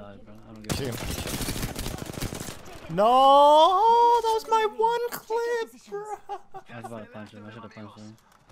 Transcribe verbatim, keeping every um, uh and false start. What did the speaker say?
died, bro. I don't give a fuck. No, that was my one clip, bro. I was about to punch him. I should have punched him.